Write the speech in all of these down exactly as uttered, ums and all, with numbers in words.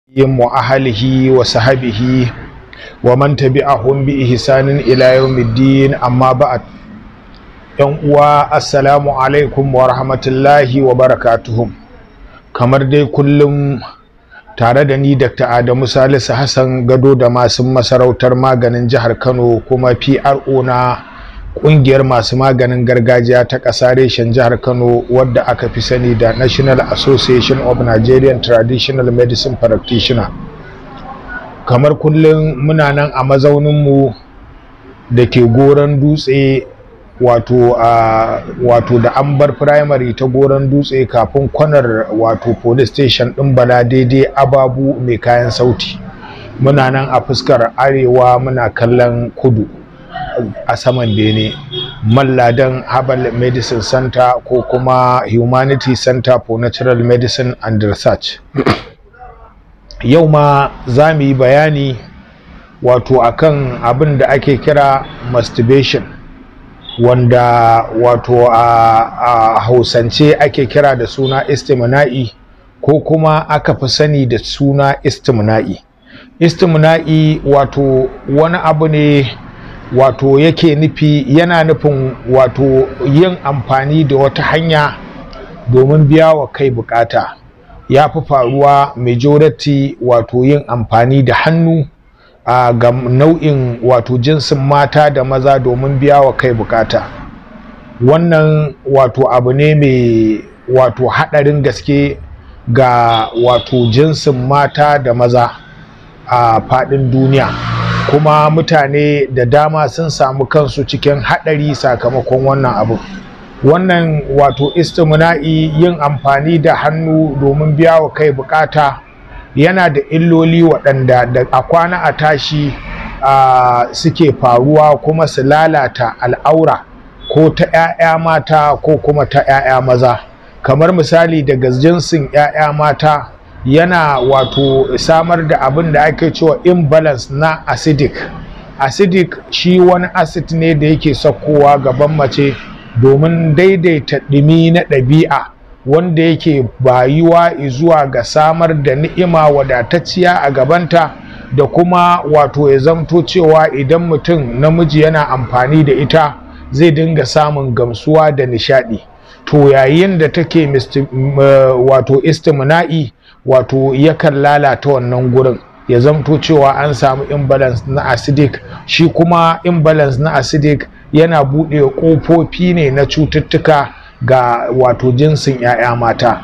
وأهله وصحبه ومن تبعهم بإحسان إلى يوم الدين أما بعد السلام عليكم ورحمة الله وبركاته kamar dai kullum tare da ni Dr Adamu Salisu Hassan gado da masu masarautar maganin jihar Kano kuma P R O na kungiyar masu maganin gargajiya ta ƙasa reshen jihar Kano wadda aka fi sani da National Association of Nigerian Traditional Medicine Practitioner. Kamar kullum muna nan a mazauninmu da ke Goron Dutse wato a wato da Ambar Primary ta Goron Dutse kafin kwanar wato police station din Bala daidai Ababu mai kayan sauti. Muna nan a fuskar arewa muna kallon kudu a saman bene malladan Herbal Medicine Center ko kuma Humanity Center for Natural Medicine and Research. Yau ma za mu yi bayani wato akan abin da ake kira masturbation, wanda wato a, a Hausance ake kira da suna istimina'i ko kuma aka fi sani da suna istimina'i. Istimina'i wato wani abu ne wato yake nufi yana nufin wato yin amfani da wata hanya domin biya wa kai bukata. Ya fi faruwa majority wato yin amfani da hannu a ga nau'in wato jinsin mata da maza domin biya wa kai bukata. Wannan wato abu ne mai wato hadarin gaske ga wato jinsin mata da maza a fadin duniya, kuma mutane da dama sun samu kansu cikin hadari sakamakon wannan abu. Wannan wato istimina'i, yin amfani da hannu domin biya wa kai bukata, yana da illoli waɗanda da a kwana a tashi a suke faruwa kuma su lalata al'aura ko ta 'ya'ya mata ko kuma ta 'ya'ya maza. Kamar misali daga jinsin 'ya'ya mata yana wato samar da abin da ake cewa imbalance na acidic. Acidic shi wani acid ne da yake saukowa gaban mace domin daidaita ɗumi na ɗabi'a wanda yake bayuwa zuwa ga samar da ni'ima wadatacciya a gabanta, da kuma wato ya zamto cewa idan mutum namiji yana amfani da ita zai dinga samun gamsuwa da nishadi. To yayin da take wato istimina'i wato yakan lalata wannan gurin, ya zamto cewa an samu imbalance na acidic. Shi kuma imbalance na acidic yana buɗe ƙofofi ne na cututtuka ga wato jinsin 'ya'ya mata.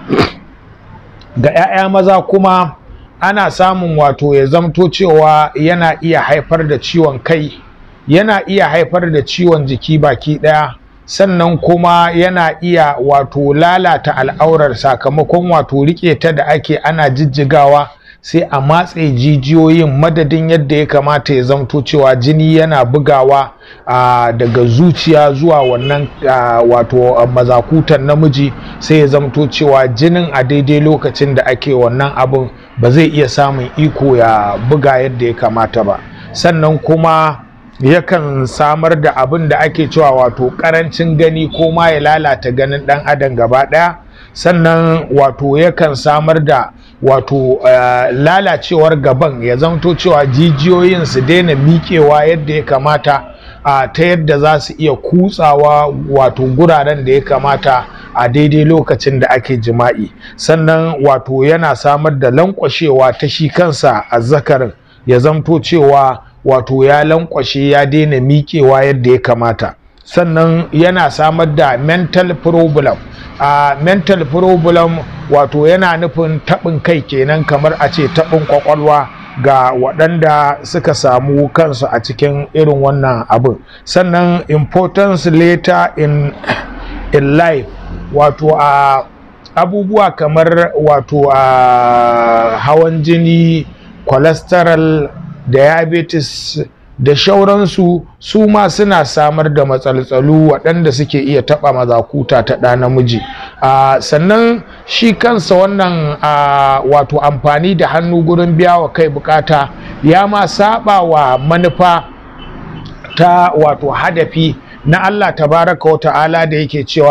Ga 'ya'ya maza kuma ana samun wato ya zamto cewa yana iya haifar da ciwon kai, yana iya haifar da ciwon jiki baki ɗaya, sannan kuma yana iya wato lalata al'aurar sakamakon wato rike ta da ake ana jijjigawa sai a matse jijiyoyin madadin yadda ya kamata ya zamto cewa jini yana bugawa uh, daga zuciya zuwa wannan uh, wato uh, mazakutan namiji, sai ya zamto cewa jinin a daidai lokacin da ake wannan abin ba zai iya samun iko ya buga yadda ya kamata ba. Sannan kuma yakan samar da abin da ake cewa wato karancin gani ko ma ya lalata ganin dan adam gaba daya. Sannan wato yakan samar da wato uh, lalacewar gaban, ya zamto cewa jijiyoyin su daina miƙewa yadda ya kamata uh, ta yadda za su iya kutsawa wato guraren da ya kamata a daidai lokacin da ake jima'i. Sannan wato yana samar da lankwashewa ta shi kansa azzakarin, ya zamto cewa wato ya lankwashe ya daina miƙewa yadda ya kamata. Sannan yana samar da mental problem. a uh, mental problem wato yana nufin taɓin kai kenan, kamar a ce taɓin kwakwalwa ga waɗanda suka samu kansu a cikin irin wannan abin. Sannan importance later in, in life, wato a uh, abubuwa kamar wato a uh, hawan jini, cholesterol, diabetes da shauransu su ma suna samar da matsaltsalu waɗanda suke iya taɓa mazakuta ta ɗa namiji. Uh, sannan shi kansa wannan uh, wato amfani da hannu gurin biya wa kai bukata ya ma saba wa manufa ta wato hadafi na Allah tabaraka wa ta'ala da yake cewa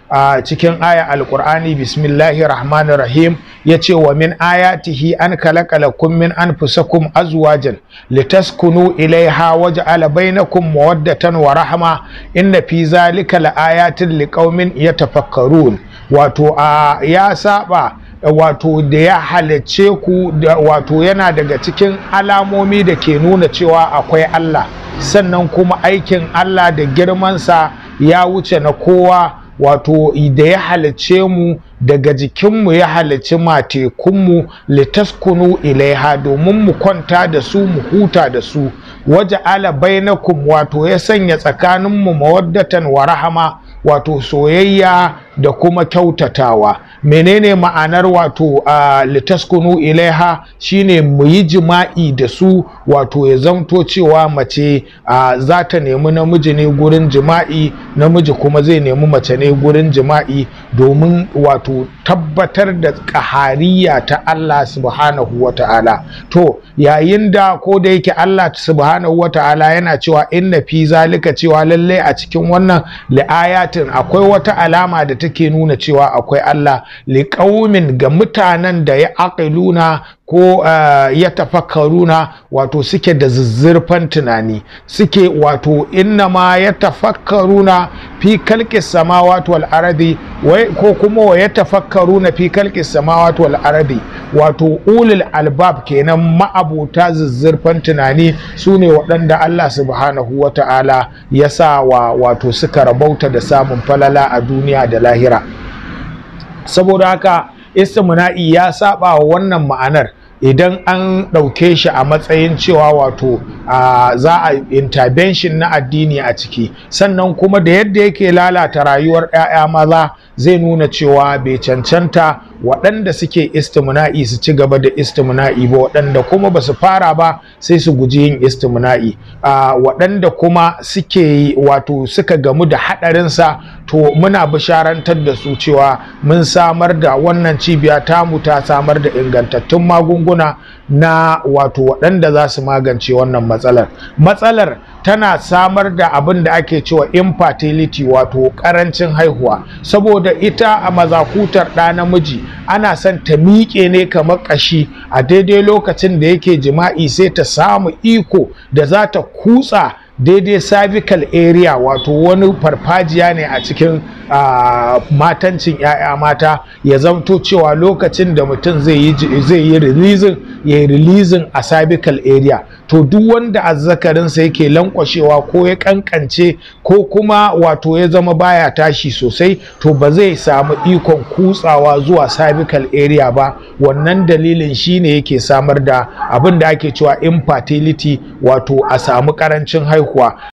a cikin aya alqur'ani bismillahir rahmanir rahim yace wa min ayatihi an khalaqa lakum min anfusakum azwajan litaskunu ilaiha waja'ala bainakum mawaddatan wa rahma inna fi zalika laayatin liqaumin yatafakkarun. Wato a ya saba wato da ya halicce ku wato yana daga cikin alamomi da ke nuna cewa akwai Allah, sannan kuma aikin Allah da girmansa ya wuce na kowa. Wato da ya halicce mu daga jikinmu ya halicci matekunmu litaskunu ilaiha domin mu kwanta da su mu huta da su, waje ala bainakum wato ya sanya tsakaninmu mawaddatan wa rahama wato soyayya da kuma kyautatawa. Menene ma'anar wato uh, litaskunu ilaiha shine mu yi jima'i da su, wato ya zamto cewa mace uh, za ta nemi namiji ne gurin jima'i, namiji kuma zai nemi mace ne gurin jima'i domin wato tabbatar da ƙahariya ta Allah subhanahu wa ta'ala. To yayin da ko da yake Allah subhanahu wa ta'ala yana cewa inna fi zalika cewa lallai a cikin wannan li'ayatin akwai wata alama da take nuna cewa akwai Allah liqaumin ga mutanen da ya aqiluna ko uh, ya tafakkaruna wato suke da zuzzurfan tunani, suke wato inna ma ya tafakkaruna fi kalqis samawati wal ardi ko kuma wa ya tafakkaruna fi kalqis samawati wal ardi wato ulul albab kenan, ma'abuta zuzzurfan tunani sune waɗanda Allah subhanahu wata'ala ya sa wa wato suka rabauta da samun falala a duniya da lahira. Saboda haka istimina'i ya saba wa wannan ma'anar idan an ɗauke shi a matsayin cewa wato za a intervention na addini a ciki, sannan kuma da yadda yake lalata rayuwar 'ya'ya maza zai nuna cewa bai cancanta waɗanda suke istimina'i su ci gaba da istimina'i ba, waɗanda kuma ba su fara ba sai su guji yin istimina'i, waɗanda kuma suke wato suka gamu da haɗarinsa to muna bisharantar da su cewa mun samar da wannan cibiya tamu ta samar da ingantattun magunguna na wato waɗanda za su magance wannan matsalar. Matsalar tana samar da abin da ake cewa infertility wato ƙarancin haihuwa, saboda ita a mazakutar ɗa namiji ana son ta miƙe ne kamar ƙashi a daidai lokacin da yake jima'i sai ta samu iko da za ta kutsa daidai cervical area wato wani farfajiya ne a cikin uh, matancin 'ya'ya mata, ya zamto cewa lokacin da mutum zai yi zai yi releasing ya yi releasing a cervical area. To duk wanda azzakarinsa yake lankwashewa ko ya kankance ko kuma wato ya zama baya tashi sosai to ba zai samu ikon kutsawa zuwa cervical area ba. Wannan dalilin shine yake samar da abin da ake cewa infertility wato a samu karancin haihuwa.